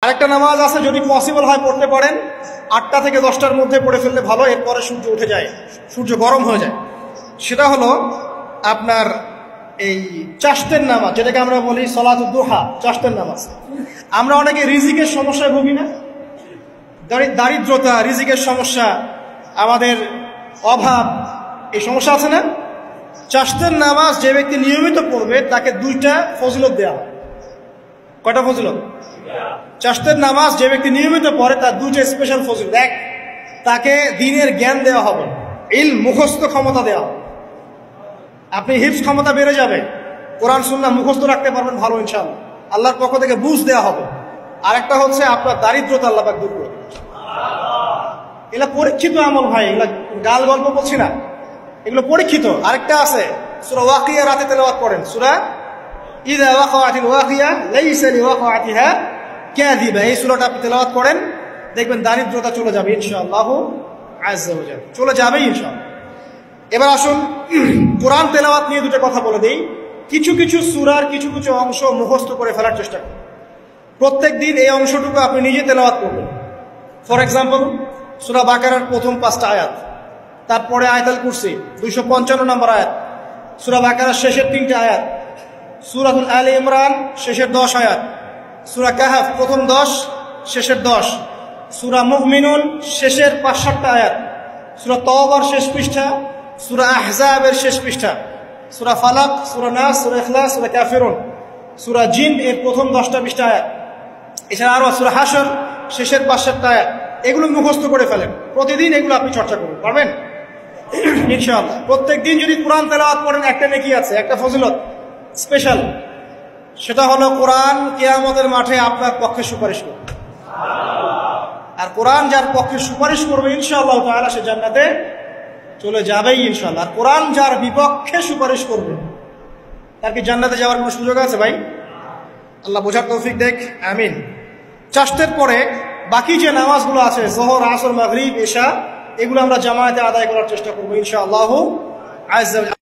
আরেকটা নামাজ আছে, যদি পসিবল হয় পড়তে পারেন, 8টা থেকে 10টার মধ্যে পড়ে ফেললে ভালো, এরপরে সূর্য উঠে যায়, সূর্য গরম হয়ে যায়। সেটা হলো আপনার এই চাশতের নামাজ, যেটাকে আমরা বলি সলাতুদ দুহা, চাশতের নামাজ। আমরা অনেকে রিজিকের সমস্যায় ভুগি না, দারিদ্রতা, রিজিকের সমস্যা, আমাদের অভাব, এই সমস্যা আছে না? চাশতের নামাজ যে ব্যক্তি নিয়মিত পড়বে তাকে 2টা ফজিলত দেওয়া হয়। কয়টা ফজিলত? চাশতের নামাজ যে ব্যক্তি নিয়মিত পড়ে তার 2টা স্পেশাল ফজিলত। এক, তাকে দ্বীনের জ্ঞান দেওয়া হবে, ইলম মুখস্থ ক্ষমতা দেওয়া হবে, আপনি হিফজ ক্ষমতা বেড়ে যাবে, কোরআন সুন্নাহ মুখস্থ রাখতে পারবেন ভালো ইনশাআল্লাহ, আল্লাহর পক্ষ থেকে বুঝ দেওয়া হবে। আরেকটা হচ্ছে আপনার দারিদ্রতা আল্লাহ পাক দূর করবে। এগুলা পরীক্ষিত আমল ভাই, এগুলা গাল গল্প বলছি না, এগুলো পরীক্ষিত। আরেকটা আছে সূরা ওয়াকিয়া, রাতে তেলাওয়াত করেন, সূরা ইযা ওয়াকাআতিল ওয়াকিয়া লাইসা লিওয়াকাআতিহা কাযিবা, এই সূরাটা আপনি তেলাওয়াত করেন, দেখবেন দারিদ্রতা চলে যাবে ইনশাআল্লাহ আযজা ওয়া জাল, চলে যাবে ইনশাআল্লাহ। এবার আসুন কোরআন তেলাওয়াত নিয়ে 2টা কথা বলে দেই। কিছু কিছু সূরার কিছু কিছু অংশ মুখস্থ করে ফেলার চেষ্টা করুন। প্রত্যেক দিন এই অংশটুকু আপনি নিজে তেলাওয়াত করবেন। ফর এক্সাম্পল, সূরা বাকারার প্রথম 5টা আয়াত, তারপরে আয়াতুল কুরসি 255 নম্বর আয়াত, সূরা বাকারার শেষের 3টা আয়াত, সূরাতুল আলে ইমরান শেষের 10 আয়াত, সূরা কাহফ প্রথম 10 শেষের 10, সূরা মুমিনুন শেষের 5-7টা আয়াত, সূরা তাওবার শেষ পৃষ্ঠা, সূরা আহজাবের শেষ পৃষ্ঠা, সূরা ফালাক, সূরা নাস, সূরা ইখলাস, সূরা কাফিরুন, সূরা জিন এর প্রথম 10টা 20টা আয়াত, এছাড়া আরো সূরা হাশর শেষের 5-7টা আয়াত। এগুলো মুখস্থ করে ফেলেন, প্রতিদিন এগুলো আপনি চর্চা করুন, পারবেন ইনশাআল্লাহ। প্রত্যেক দিন যদি কোরআন তেলাওয়াত করেন একটা নেকি আছে, একটা ফজিলত স্পেশাল, সেটা হলো কোরআন কিয়ামতের মাঠে আপনার পক্ষে সুপারিশ করবে। আর কোরআন যার পক্ষে সুপারিশ করবে ইনশাআল্লাহ তাআলা সে জান্নাতে চলে যাবেই ইনশাআল্লাহ। আর কোরআন যার বিপক্ষে সুপারিশ করবে তার কি জান্নাতে যাওয়ার কোনো সুযোগ আছে ভাই? আল্লাহ বোঝার তৌফিক দেখ, আমিন। চাশতের পরে বাকি যে নামাজগুলো আছে, যোহর, আসর, মাগরিব, ইশা, এগুলো আমরা জামায়াতে আদায় করার চেষ্টা করবো ইনশাআল্লাহ আযজা।